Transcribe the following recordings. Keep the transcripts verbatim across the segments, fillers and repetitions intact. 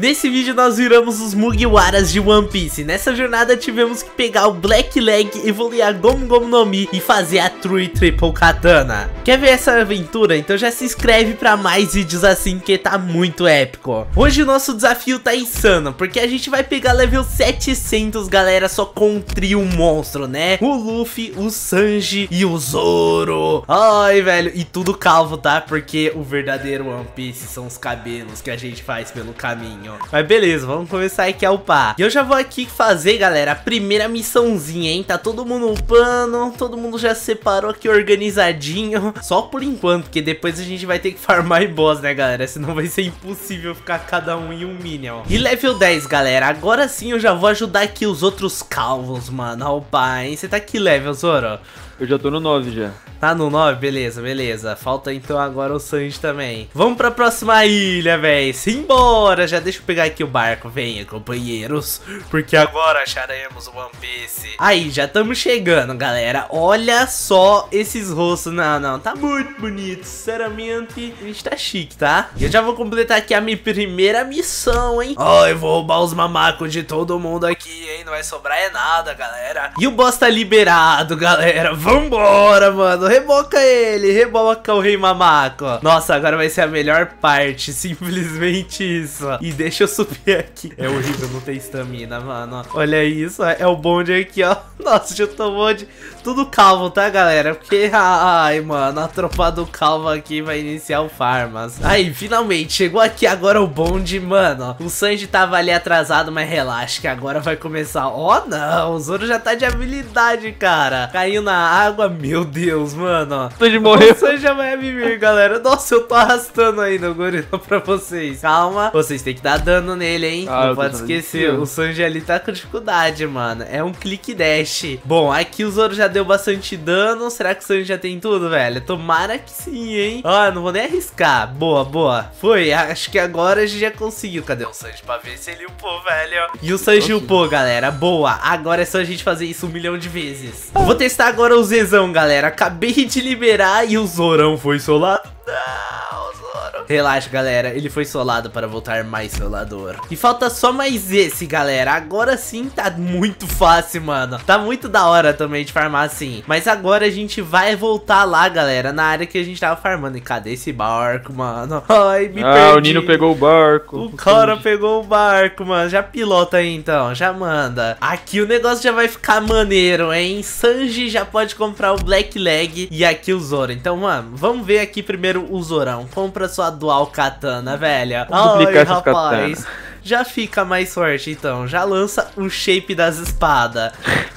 Nesse vídeo nós viramos os Mugiwaras de One Piece. Nessa jornada tivemos que pegar o Black Leg, evoluir a Gomu Gomu no Mi e fazer a True Triple Katana. Quer ver essa aventura? Então já se inscreve pra mais vídeos assim, que tá muito épico. Hoje o nosso desafio tá insano, porque a gente vai pegar level setecentos, galera, só com um trio monstro, né? O Luffy, o Sanji e o Zoro. Ai, velho, e tudo calvo, tá? Porque o verdadeiro One Piece são os cabelos que a gente faz pelo caminho. Mas beleza, vamos começar aqui a upar. E eu já vou aqui fazer, galera, a primeira missãozinha, hein? Tá todo mundo upando, todo mundo já separou aqui organizadinho. Só por enquanto, porque depois a gente vai ter que farmar em boss, né, galera? Senão vai ser impossível ficar cada um em um minion. E level dez, galera, agora sim eu já vou ajudar aqui os outros calvos, mano, a upar, hein? Você tá que level, Zoro? Eu já tô no nove já. Tá no nove? Beleza, beleza. Falta então agora o Sanji também. Vamos pra próxima ilha, véi. Simbora! Já deixa eu pegar aqui o barco. Venha, companheiros. Porque agora acharemos o One Piece. Aí, já estamos chegando, galera. Olha só esses rostos. Não, não. Tá muito bonito. Sinceramente, a gente tá chique, tá? Eu já vou completar aqui a minha primeira missão, hein? Ó, oh, eu vou roubar os mamacos de todo mundo aqui, hein? Não vai sobrar é nada, galera. E o boss tá liberado, galera. Vambora, mano. Reboca ele, reboca o Rei Mamaco. Nossa, agora vai ser a melhor parte. Simplesmente isso. E deixa eu subir aqui. É horrível não ter estamina, mano. Olha isso, é o bonde aqui, ó. Nossa, já tô bonde. Tudo calvo, tá, galera? Porque, ai, mano, a tropa do calvo aqui vai iniciar o farmas. Aí, finalmente, chegou aqui agora o bonde, mano. O Sanji tava ali atrasado, mas relaxa que agora vai começar. Ó, oh, não, o Zoro já tá de habilidade, cara. Caiu na água, meu Deus, mano. O Sanji morreu. O Sanji já vai viver, galera. Nossa, eu tô arrastando ainda o gorila pra vocês. Calma, vocês têm que dar dano nele, hein? Ah, não pode esquecer, o Sanji ali tá com dificuldade, mano. É um clique dash. Bom, aqui o Zoro já deu bastante dano. Será que o Sanji já tem tudo, velho? Tomara que sim, hein? Ó, oh, não vou nem arriscar. Boa, boa. Foi, acho que agora a gente já conseguiu. Cadê o Sanji pra ver se ele upou, velho? E o Sanji upou, galera. Boa, agora é só a gente fazer isso um milhão de vezes. Vou testar agora o Zezão, galera. Acabei de liberar e o Zorão foi solado. Não, Zoro. Relaxa, galera, ele foi solado para voltar mais solador. E falta só mais esse, galera. Agora sim tá muito fácil, mano. Tá muito da hora também de farmar assim. Mas agora a gente vai voltar lá, galera, na área que a gente tava farmando. E cadê esse barco, mano? Ai, me ah, perdi. O Nino pegou o barco. O cara pegou o barco, mano. Já pilota aí, então. Já manda. Aqui o negócio já vai ficar maneiro, hein? Sanji já pode comprar o Black Leg. E aqui o Zoro. Então, mano, vamos ver aqui primeiro o Zorão. Compra sua dual katana, velha. Ai, rapaz. Katana. Já fica mais forte, então. Já lança o shape das espadas.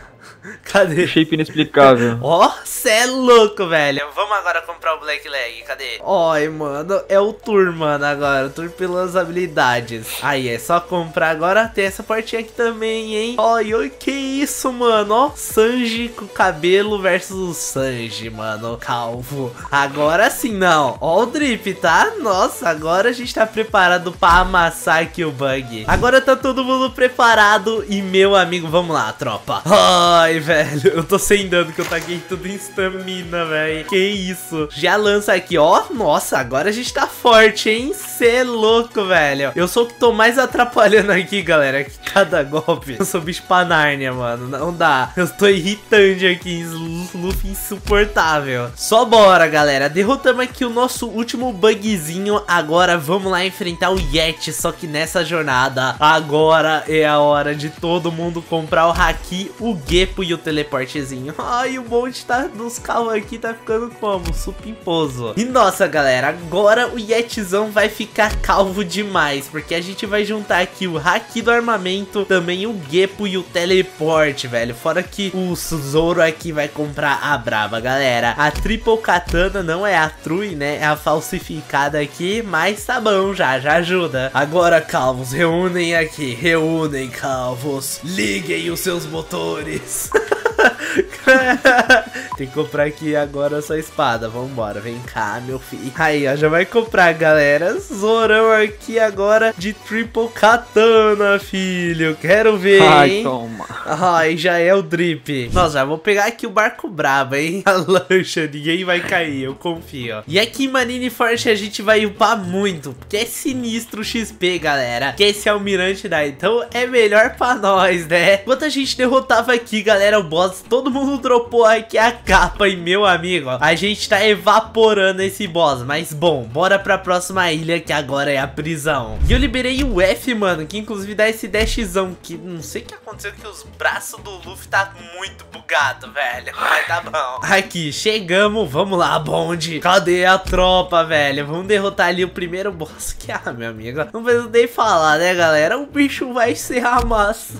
Cadê? Shape inexplicável. Ó, oh, cê é louco, velho. Vamos agora comprar o Black Leg. Cadê? Oi, mano. É o Tour, mano, agora. O Tour pelas habilidades. Aí, é só comprar agora. Tem essa portinha aqui também, hein? Oi, oi, que isso, mano? Ó, Sanji com cabelo versus o Sanji, mano. Calvo. Agora sim, não. Ó o drip, tá? Nossa, agora a gente tá preparado pra amassar aqui o bug. Agora tá todo mundo preparado. E, meu amigo, vamos lá, tropa. Ai, velho, eu tô sem dano, que eu taguei tudo em stamina, velho. Que isso. Já lança aqui, ó. Nossa, agora a gente tá forte, hein? Cê é louco, velho. Eu sou o que tô mais atrapalhando aqui, galera, que cada golpe. Eu sou bicho pra Nárnia, mano. Não dá. Eu tô irritante aqui. Luffy insuportável. Só bora, galera. Derrotamos aqui o nosso último bugzinho. Agora vamos lá enfrentar o Yeti. Só que nessa jornada, agora é a hora de todo mundo comprar o Haki, o Gepo e o teleportezinho. Ai, o monte tá dos carros aqui tá ficando como? Supimposo. E nossa, galera, agora o Yetzão vai ficar calvo demais, porque a gente vai juntar aqui o Haki do armamento, também o Gepo e o teleporte, velho. Fora que o Zoro aqui vai comprar a braba, galera. A Triple Katana não é a True, né? É a falsificada aqui, mas tá bom, já, já ajuda. Agora, calvos, reúnem aqui, reúnem, calvos. Liguem os seus motores. Tem que comprar aqui agora a sua espada. Vambora, vem cá, meu filho. Aí, ó, já vai comprar, galera. Zorão aqui agora de Triple Katana, filho. Quero ver, Ai, hein? toma. Ai, já é o drip. Nossa, já vou pegar aqui o barco brabo, hein? A lancha, ninguém vai cair, eu confio. E aqui em Marineford a gente vai upar muito, porque é sinistro o X P, galera. Que esse almirante dá, então é melhor pra nós, né? Enquanto a gente derrotava aqui, galera, o boss, todo mundo dropou aqui a capa. E meu amigo, ó, a gente tá evaporando esse boss. Mas bom, bora pra próxima ilha, que agora é a prisão. E eu liberei o F, mano, que inclusive dá esse dashzão, que não sei o que aconteceu, que os braços do Luffy tá muito bugado, velho. Mas tá bom. Aqui, chegamos, vamos lá, bonde. Cadê a tropa, velho? Vamos derrotar ali o primeiro boss. Que, ah, meu amigo, não preciso nem falar, né, galera? O bicho vai ser a massa.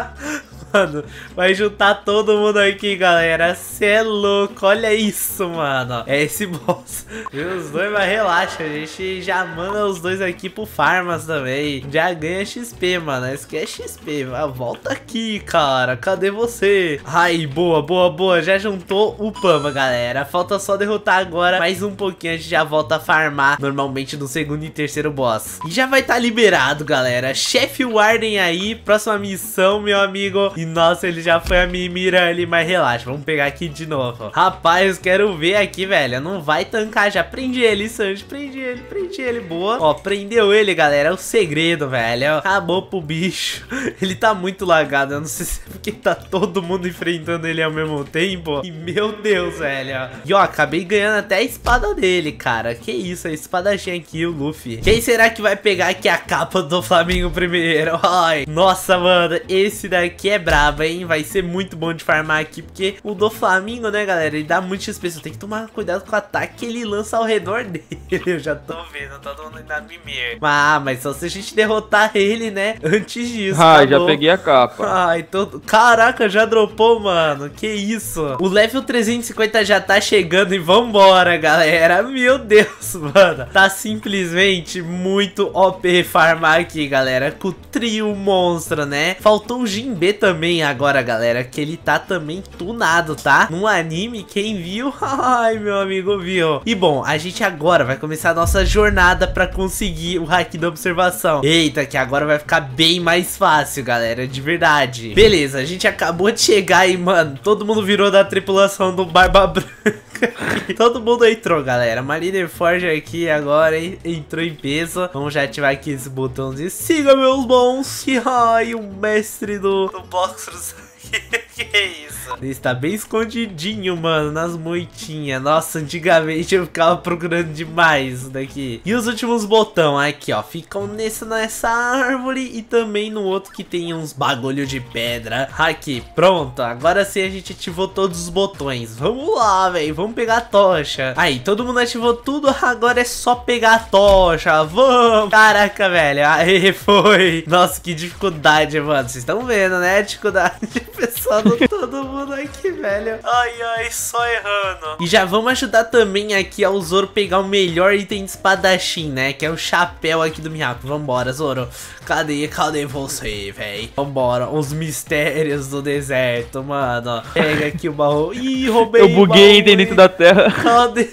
Mano, vai juntar todo mundo aqui, galera. Cê é louco, olha isso, mano. É esse boss. E os dois, mas relaxa, a gente já manda os dois aqui pro Farmas também. Já ganha X P, mano. Isso aqui é X P. Volta aqui, cara. Cadê você? Ai, boa, boa, boa. Já juntou o Pama, galera. Falta só derrotar agora mais um pouquinho. A gente já volta a farmar normalmente no segundo e terceiro boss. E já vai estar tá liberado, galera. Chefe Warden aí. Próxima missão, meu amigo. E nossa, ele já foi a minha mira ali, mas relaxa, vamos pegar aqui de novo. Rapaz, quero ver aqui, velho. Não vai tancar, já prendi ele, Sanji. Prendi ele, prendi ele, boa. Ó, prendeu ele, galera, é o segredo, velho. Acabou pro bicho. Ele tá muito lagado, eu não sei se é porque tá todo mundo enfrentando ele ao mesmo tempo. E meu Deus, velho. E ó, acabei ganhando até a espada dele, cara. Que isso, a espadachim aqui, o Luffy. Quem será que vai pegar aqui a capa do Flamengo primeiro? Ai, nossa, mano, esse daqui é braba, hein? Vai ser muito bom de farmar aqui, porque o do Flamingo, né, galera, ele dá muito X P. Você tem que tomar cuidado com o ataque que ele lança ao redor dele. Eu já tô vendo, todo mundo ainda mimir. Ah, mas só se a gente derrotar ele, né, antes disso. Ai, tá já peguei a capa. Ai, todo... Caraca, já dropou, mano. Que isso? O level trezentos e cinquenta já tá chegando e vambora, galera. Meu Deus, mano. Tá simplesmente muito O P farmar aqui, galera, com o trio monstro, né? Faltou o Jinbe também agora, galera, que ele tá também tunado, tá? No anime, quem viu? Ai, meu amigo, viu? E bom, a gente agora vai começar a nossa jornada pra conseguir o hack da observação. Eita, que agora vai ficar bem mais fácil, galera, de verdade. Beleza, a gente acabou de chegar e, mano, todo mundo virou da tripulação do Barba Branca. Todo mundo entrou, galera. Marineford aqui agora, hein? Entrou em peso. Vamos já ativar aqui esse botãozinho. Siga, meus bons. Ai, o mestre do, do Boxers. Que é isso? Ele está bem escondidinho, mano, nas moitinhas. Nossa, antigamente eu ficava procurando demais isso daqui. E os últimos botões aqui, ó, ficam nessa, nessa árvore e também no outro que tem uns bagulho de pedra. Aqui, pronto. Agora sim a gente ativou todos os botões. Vamos lá, velho. Vamos pegar a tocha. Aí, todo mundo ativou tudo. Agora é só pegar a tocha. Vamos. Caraca, velho. Aí, foi. Nossa, que dificuldade, mano. Vocês estão vendo, né? Dificuldade. Pessoal, todo mundo aqui, velho. Ai, ai, só errando. E já vamos ajudar também aqui ao Zoro pegar o melhor item de espadachim, né? Que é o chapéu aqui do Mihawk. Vambora, Zoro. Cadê, cadê você, velho? Vambora. Os mistérios do deserto, mano. Pega aqui o baú. Ih, roubei. Eu buguei, entrei dentro da terra. Cadê?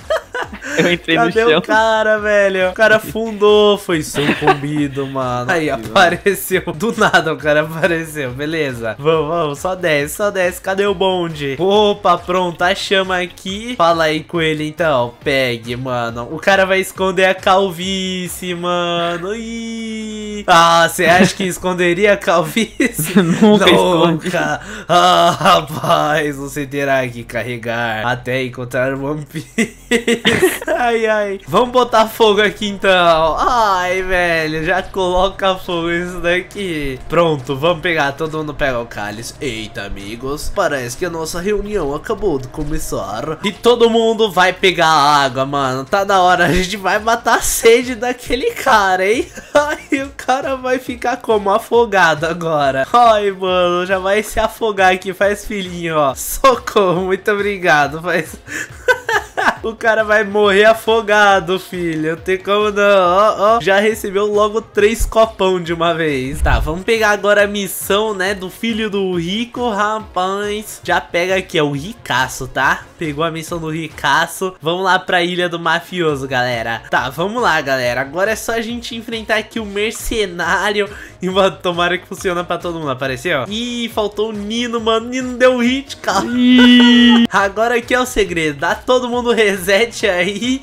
Eu entrei Cadê no chão. o cara, velho? O cara afundou, foi sucumbido, mano. Aí apareceu, do nada o cara apareceu, beleza. Vamos, vamos, só desce, só desce. Cadê o bonde? Opa, pronto, a chama aqui. Fala aí com ele então, pegue, mano. O cara vai esconder a calvície, mano. Ih. Ah, você acha que esconderia a calvície? Nunca esconde. Nunca. Ah, rapaz, você terá que carregar até encontrar o One Piece. Ai, ai. Vamos botar fogo aqui então. Ai, velho, já coloca fogo isso daqui. Pronto, vamos pegar. Todo mundo pega o cálice. Eita, amigos, parece que a nossa reunião acabou de começar. E todo mundo vai pegar água, mano. Tá na hora, a gente vai matar a sede daquele cara, hein? Ai, o cara vai ficar como? Afogado agora. Ai, mano, já vai se afogar aqui. Faz filhinho, ó. Socorro, muito obrigado. Faz... O cara vai morrer afogado, filho. Não tem como não. Ó, ó. Já recebeu logo três copão de uma vez. Tá, vamos pegar agora a missão, né, do filho do rico, rapaz. Já pega aqui, é o ricaço, tá? Pegou a missão do ricaço. Vamos lá pra ilha do mafioso, galera. Tá, vamos lá, galera. Agora é só a gente enfrentar aqui o mercenário. E, mano, tomara que funciona pra todo mundo. Apareceu? Ih, faltou o Nino, mano. O Nino deu hit, cara. Agora aqui é o segredo. Dá todo mundo reset aí.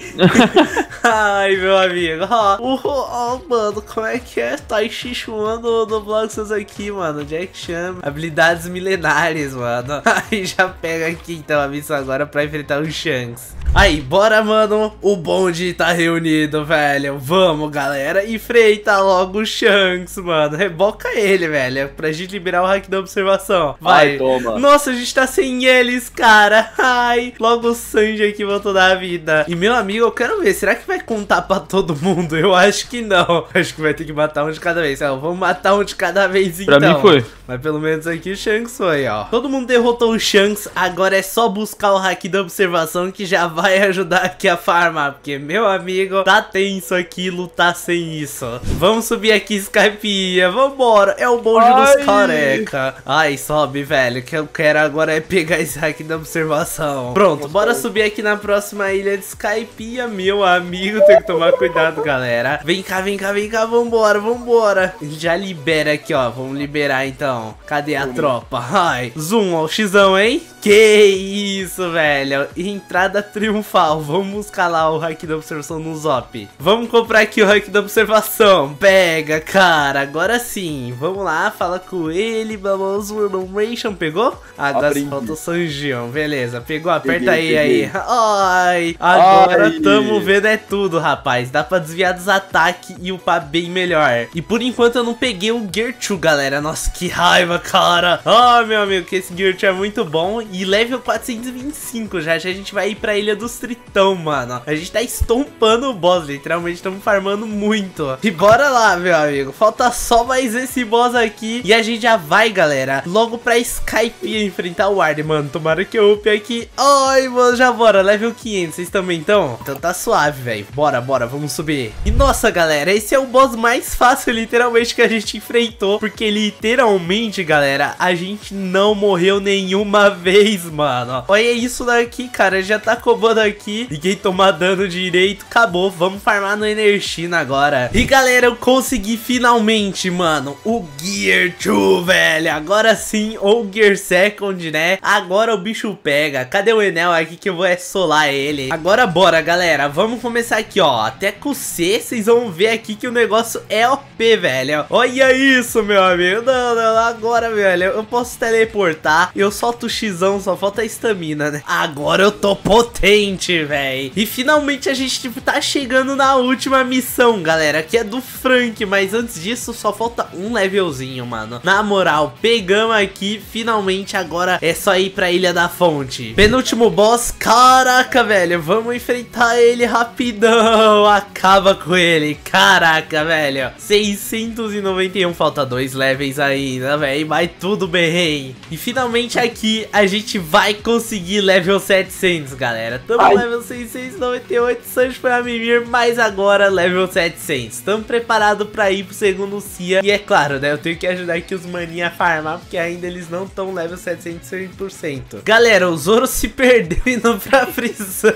Ai, meu amigo. Ó, oh, oh, oh, mano, como é que é? Tá enxixuando do Bloxus aqui, mano. Jack Chan. Habilidades milenares, mano. Aí já pega aqui, então, a missão agora pra enfrentar o Shanks. Aí, bora, mano. O bonde tá reunido, velho. Vamos, galera. Enfrenta logo o Shanks, mano. Reboca ele, velho. Pra gente liberar o hack da observação. Vai. Ai, toma. Nossa, a gente tá sem eles, cara. Ai. Logo o Sanji aqui voltou da vida. E, meu amigo, eu quero ver. Será que vai contar pra todo mundo? Eu acho que não. Acho que vai ter que matar um de cada vez. Então, vamos matar um de cada vez, então. Pra mim foi. Mas pelo menos aqui o Shanks foi, ó. Todo mundo derrotou o Shanks. Agora é só buscar o hack da observação que já vai ajudar aqui a farmar. Porque, meu amigo, tá tenso aqui lutar sem isso. Vamos subir aqui, Skypiea. Vambora. É o bonde dos careca. Ai, sobe, velho. O que eu quero agora é pegar esse hack da observação. Pronto, bora subir aqui na próxima ilha de Skypiea, meu amigo. Tem que tomar cuidado, galera. Vem cá, vem cá, vem cá. Vambora, vambora. Já libera aqui, ó. Vamos liberar, então. Cadê a tropa? Ai, zoom, ó, o xizão, hein? Que isso, velho. Entrada triunfal. Vamos buscar lá o hack da observação no Zop. Vamos comprar aqui o hack da observação. Pega, cara. Agora sim. Vamos lá, fala com ele. Vamos, Ration. Pegou? Agora Aprendi. falta o Sanjião. Beleza, pegou. Aperta Peguei, aí, peguei. aí. Ai, agora Ai. tamo vendo é tudo, rapaz. Dá pra desviar dos ataques e upar bem melhor. E por enquanto eu não peguei o Gear dois, galera. Nossa, que raiva, cara. Ah, meu amigo, que esse Gear dois é muito bom. E level quatrocentos e vinte e cinco. Já já a gente vai ir pra Ilha dos Tritão, mano. A gente tá estompando o boss. Literalmente estamos farmando muito. E bora lá, meu amigo. Falta só mais esse boss aqui. E a gente já vai, galera, logo pra Skypiea enfrentar o Arden, mano. Tomara que eu upe aqui. Ai, mano, já bora. Level quinhentos. Vocês também estão? Então tá suave, velho. Bora, bora. Vamos subir. E nossa, galera, esse é o boss mais fácil, literalmente, que a gente enfrentou. Porque literalmente, galera, a gente não morreu nenhuma vez, mano. Olha isso daqui, cara. Já tá cobrando aqui. Ninguém tomar dano direito. Acabou. Vamos farmar no Enerchina agora. E, galera, eu consegui finalmente, mano, o Gear dois, velho. Agora sim, ou Gear Second, né? Agora o bicho pega. Cadê o Enel aqui que eu vou é solar ele? Agora bora, galera. Vamos começar aqui, ó. Até com o C, vocês vão ver aqui que o negócio é O P, velho. Olha isso, meu amigo. Não, não, agora, velho, eu posso teleportar. Eu solto o xizão, só falta a estamina, né? Agora eu tô potente, velho. E finalmente a gente, tipo, tá chegando na última missão, galera, que é do Frank. Mas antes disso, só falta um levelzinho, mano. Na moral, pegamos aqui. Finalmente agora é só ir pra Ilha da Fonte. Penúltimo boss. Caraca, velho, vamos enfrentar ele rapidão. Acaba com ele. Caraca, velho, seiscentos e noventa e um. Falta dois levels ainda, velho, mas tudo bem. E finalmente aqui a gente vai conseguir level setecentos, galera. Tamo no level seiscentos e noventa e oito. Sanji foi a mimir, mas agora level setecentos. Tamo preparado pra ir pro segundo C I A. E é claro, né, eu tenho que ajudar aqui os maninhos a farmar, porque ainda eles não estão level setecentos cem por cento. Galera, o Zoro se perdeu indo pra prisão.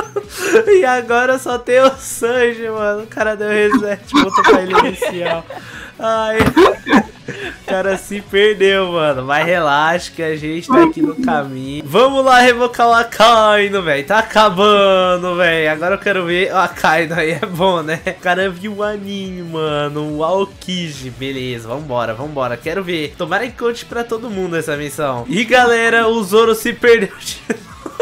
E agora só tem o Sanji, mano. O cara deu reset, voltou pra ilha inicial. Ai, o cara se perdeu, mano. Mas relaxa que a gente tá aqui no caminho. Vamos lá revocar o Akainu, velho. Tá acabando, velho. Agora eu quero ver o Akainu aí, é bom, né? O cara viu o anime, mano. O Aokiji. Beleza, vambora, vambora. Quero ver. Tomara que conte pra todo mundo essa missão. E galera, o Zoro se perdeu de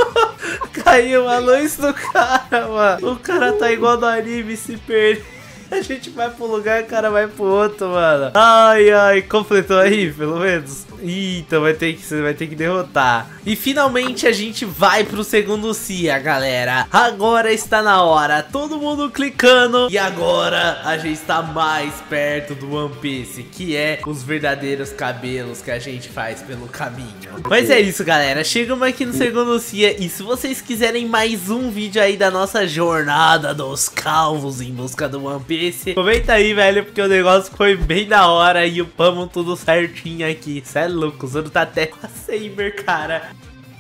novo. Caiu a luz do cara, mano. O cara tá igual no anime, se perdeu. A gente vai pro lugar, o cara vai pro outro, mano. Ai, ai, completou aí, pelo menos. Ih, então vai ter que, você vai ter que derrotar. E finalmente a gente vai pro segundo C I A, galera. Agora está na hora, todo mundo clicando. E agora a gente está mais perto do One Piece, que é os verdadeiros cabelos que a gente faz pelo caminho. Mas é isso, galera, chegamos aqui no segundo C I A. E se vocês quiserem mais um vídeo aí da nossa jornada dos calvos em busca do One Piece, comenta aí, velho, porque o negócio foi bem da hora e upamos tudo certinho aqui. Cê é louco, o Zoro tá até com a Saber, cara.